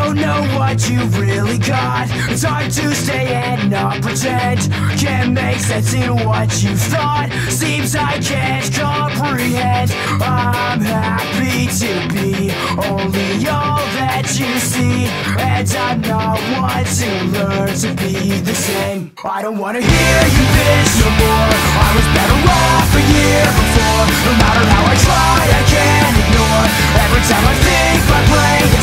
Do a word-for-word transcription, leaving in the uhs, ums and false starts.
don't know what you really got. It's hard to stay and not pretend. Can't make sense in what you thought. Seems I can't comprehend. I'm happy to be only all that you see, and I'm not one to learn to be the same. I don't wanna hear you bitch no more. I was better off a year before. No matter how I try, I can't ignore. Every time I think my brain